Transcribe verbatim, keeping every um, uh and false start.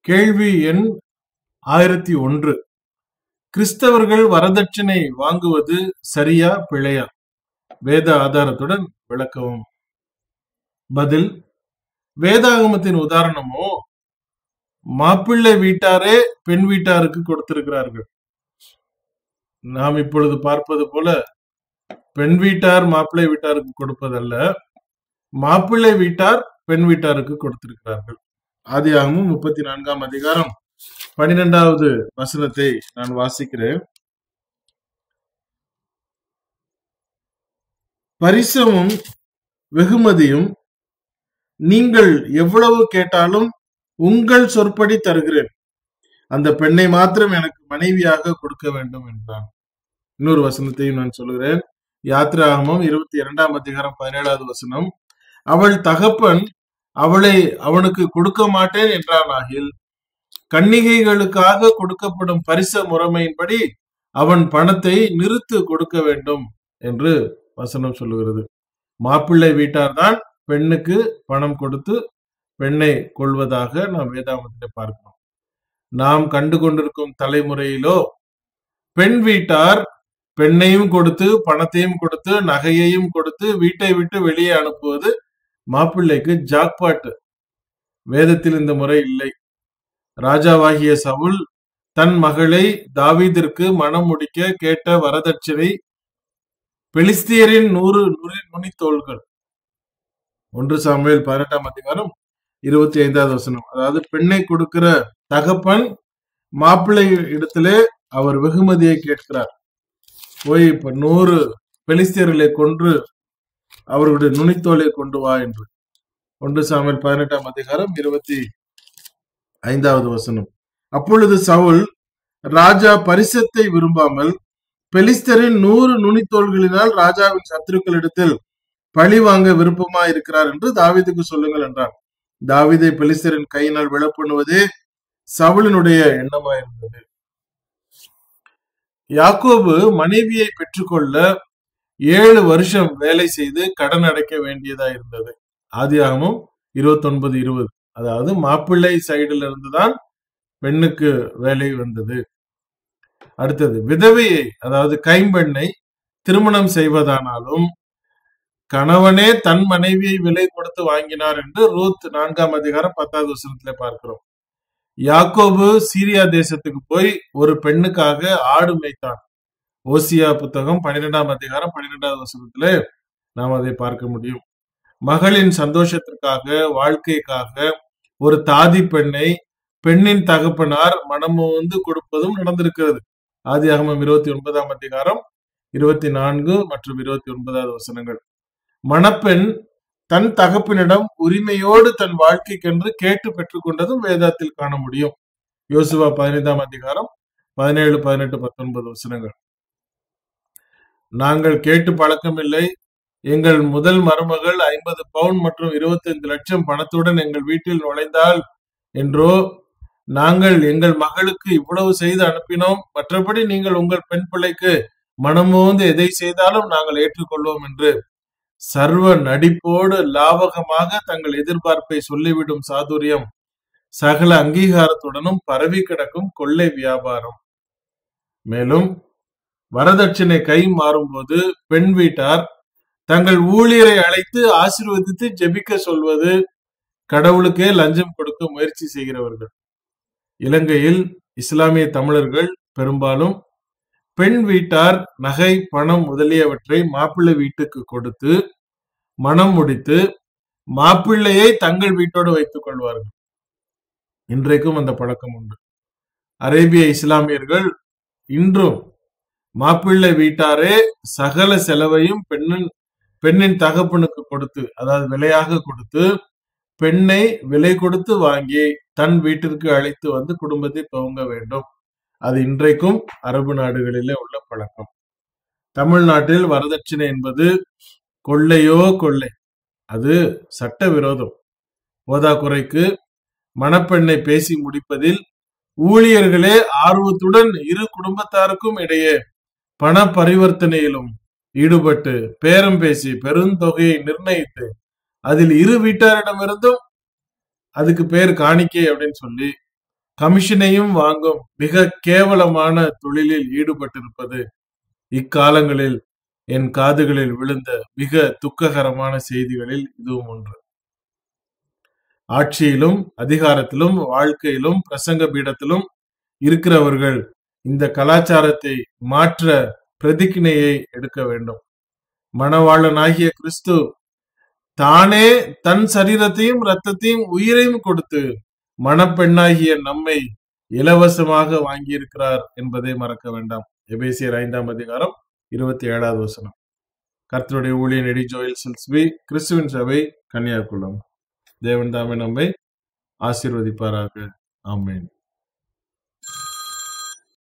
கேள்வி எண் ஆயிரத்தி ஒன்று. கிறிஸ்தவர்கள் வரதட்சணை வாங்குவது சரியா பிழையா? வேத ஆதாரத்துடன் விளக்கவும். பதில்: வேதாகமத்தின் உதாரணமோ மாப்பிள்ளை வீட்டாரே பெண் வீட்டாருக்கு கொடுத்திருக்கிறார்கள். நாம் இப்பொழுது பார்ப்பது போல பெண் வீட்டார் மாப்பிள்ளை வீட்டாருக்கு கொடுப்பதல்ல, மாப்பிள்ளை வீட்டார் பெண் வீட்டாருக்கு கொடுத்திருக்கிறார்கள். ஆதியாகமம் முப்பத்தி நான்காம் அதிகாரம் பனிரெண்டாவது வசனத்தை நான் வாசிக்கிறேன். பரிசமும் வெகுமதியும் நீங்கள் எவ்வளவு கேட்டாலும் உங்கள் சொற்படி தருகிறேன், அந்த பெண்ணை மாத்திரம் எனக்கு மனைவியாக கொடுக்க வேண்டும் என்றான். இன்னொரு வசனத்தையும் நான் சொல்லுகிறேன். யாத்திராகமம் இருபத்தி இரண்டாம் அதிகாரம் பதினேழாவது வசனம். அவள் தகப்பன் அவளை அவனுக்கு கொடுக்க மாட்டேன் என்றானாகில் கன்னிகைகளுக்காக கொடுக்கப்படும் பரிச முறைமையின்படி அவன் பணத்தை நிறுத்து கொடுக்க வேண்டும் என்று வசனம் சொல்லுகிறது. மாப்பிள்ளை வீட்டார் தான் பெண்ணுக்கு பணம் கொடுத்து பெண்ணை கொள்வதாக நாம் வேதாகமத்திலே பார்க்கிறோம். நாம் கண்டு கொண்டிருக்கும் தலைமுறையிலோ பெண் வீட்டார் பெண்ணையும் கொடுத்து பணத்தையும் கொடுத்து நகையையும் கொடுத்து வீட்டை விட்டு வெளியே அனுப்புவது மாப்பிள்ளைக்கு ஜாக்பாட்டு. வேதத்தில் இந்த முறை இல்லை. ராஜாவாகிய சவுல் தன் மகளை தாவீதிற்கு மனம் முடிக்க கேட்ட வரதட்சணை பெலிஸ்தியரின் நூறு நுனித்தோள்கள். ஒன்று சாமுவேல் பதினெட்டாம் அதிகாரம் இருபத்தி ஐந்தாவது வசனம். அதாவது பெண்ணை கொடுக்கிற தகப்பன் மாப்பிள்ளை இடத்திலே அவர் வெகுமதியை கேட்கிறார். போய் இப்ப நூறு பெலிஸ்தியர்களை கொன்று அவர்களுடைய நுனித்தோலை கொண்டு வா என்று. ஒன்று சாமுவேல் பதினெட்டாம் அதிகாரம் இருபத்தி ஐந்தாவது வசனம். அப்பொழுது சவுல் ராஜா பரிசத்தை விரும்பாமல் பெலிஸ்தரின் நூறு நுனித்தோள்களினால் ராஜாவின் சத்துருக்களிடத்தில் பழி வாங்க விருப்பமா இருக்கிறார் என்று தாவீதுக்கு சொல்லுங்கள் என்றார். தாவீதை பெலிஸ்தரின் கையினால் விழப்பண்ணுவதே சவுலினுடைய எண்ணமாயிருந்தது. யாக்கோபு மனைவியை பெற்றுக்கொள்ள ஏழு வருஷம் வேலை செய்து கடன் அடைக்க வேண்டியதா இருந்தது. ஆதியாகமம் இருபத்தி ஒன்பது இருபது. அதாவது மாப்பிள்ளை சைடுல இருந்துதான் பெண்ணுக்கு வேலை வந்தது. அடுத்தது, விதவையை அதாவது கைம்பெண்ணை திருமணம் செய்வதானாலும் கணவனே தன் மனைவியை விலை கொடுத்து வாங்கினார் என்று ரூத் நான்காம் அதிகாரம் பத்தாவது வசனத்திலே பார்க்கிறோம். யாக்கோபு சீரியா தேசத்துக்கு போய் ஒரு பெண்ணுக்காக ஆடு மேய்த்தான். ஓசியா புத்தகம் பன்னிரெண்டாம் அதிகாரம் பன்னிரெண்டாவது வசனத்திலே நாம் அதை பார்க்க முடியும். மகளின் சந்தோஷத்திற்காக வாழ்க்கைக்காக ஒரு தாதி பெண்ணை பெண்ணின் தகப்பனார் மனமு வந்து கொடுப்பதும் நடந்திருக்கிறது. ஆதியாகமம் இருபத்தி ஒன்பதாம் அதிகாரம் இருபத்தி நான்கு மற்றும் இருபத்தி ஒன்பதாவது வசனங்கள். மணப்பெண் தன் தகப்பனிடம் உரிமையோடு தன் வாழ்க்கைக்கென்று கேட்டு பெற்றுக்கொண்டதும் வேதத்தில் காண முடியும். யோசுவா பதினைந்தாம் அதிகாரம் பதினேழு பதினெட்டு பத்தொன்பது வசனங்கள். நாங்கள் கேட்டு பழக்கமில்லை, எங்கள் முதல் மருமகள் ஐம்பது பவுன் மற்றும் இருபத்தி ஐந்து லட்சம் பணத்துடன் எங்கள் வீட்டில் நுழைந்தாள் என்றோ, நாங்கள் எங்கள் மகளுக்கு இவ்வளவு செய்து அனுப்பினோம், மற்றபடி நீங்கள் உங்கள் பெண் பிள்ளைக்கு மனமோந்து எதை செய்தாலும் நாங்கள் ஏற்றுக்கொள்வோம் என்று சர்வ நடிப்போடு லாவகமாக தங்கள் எதிர்பார்ப்பை சொல்லிவிடும் சாதுரியம் சகல அங்கீகாரத்துடனும் பரவி கிடக்கும் கொள்ளை வியாபாரம். மேலும் வரதட்சணை கை மாறும்போது பெண் வீட்டார் தங்கள் ஊழியரை அழைத்து ஆசீர்வதித்து ஜெபிக்க சொல்வது கடவுளுக்கே லஞ்சம் கொடுக்க முயற்சி செய்கிறவர்கள். இலங்கையில் இஸ்லாமிய தமிழர்கள் பெரும்பாலும் பெண் வீட்டார் நகை பணம் முதலியவற்றை மாப்பிள்ளை வீட்டுக்கு கொடுத்து மனம் முடித்து மாப்பிள்ளையை தங்கள் வீட்டோடு வைத்துக் கொள்வார்கள். இன்றைக்கும் அந்த பழக்கம் உண்டு. அரேபிய இஸ்லாமியர்கள் இன்றும் மாப்பிள்ளை வீட்டாரே சகல செலவையும் பெண்ணின் பெண்ணின் தகப்பனுக்கு கொடுத்து, அதாவது விலையாக கொடுத்து, பெண்ணை விலை கொடுத்து வாங்கி தன் வீட்டிற்கு அழைத்து வந்து குடும்பத்தை துவங்க வேண்டும். அது இன்றைக்கும் அரபு நாடுகளிலே உள்ள பழக்கம். தமிழ்நாட்டில் வரதட்சணை என்பது கொள்ளையோ கொள்ளை, அது சட்ட விரோதம். போதாக்குறைக்கு மணப்பெண்ணை பேசி முடிப்பதில் ஊழியர்களே ஆர்வத்துடன் இரு குடும்பத்தாருக்கும் இடையே பண பரிவர்த்தனையிலும் ஈடுபட்டு பேரம் பேசி பெருந்தொகையை நிர்ணயித்து அதில் இரு வீட்டாரிடமிருந்தும் அதுக்கு பேர் காணிக்கை அப்படின்னு சொல்லி கமிஷனையும் வாங்கும் மிக கேவலமான தொழிலில் ஈடுபட்டிருப்பது இக்காலங்களில் என் காதுகளில் விழுந்த மிக துக்ககரமான செய்திகளில் இதுவும் ஒன்று. ஆட்சியிலும் அதிகாரத்திலும் வாழ்க்கையிலும் பிரசங்க பீடத்திலும் இருக்கிறவர்கள் இந்த கலாச்சாரத்தை மாற்ற பிரதிஜ்ஞையை எடுக்க வேண்டும். மணவாளனாகிய கிறிஸ்து தானே தன் சரீரத்தையும் இரத்தத்தையும் உயிரையும் கொடுத்து மணப்பெண்ணாகிய நம்மை இலவசமாக வாங்கியிருக்கிறார் என்பதை மறக்க வேண்டாம். எபேசியர் ஐந்தாம் அதிகாரம் இருபத்தி ஏழாவது வசனம். கர்த்தருடைய ஊழியன் எடி ஜோயல் சில்ஸ்பி, கிறிஸ்துவின் சபை, கன்னியாகுளம். தேவன் தாமே நம்மை ஆசீர்வதிப்பாராக. ஆமென்.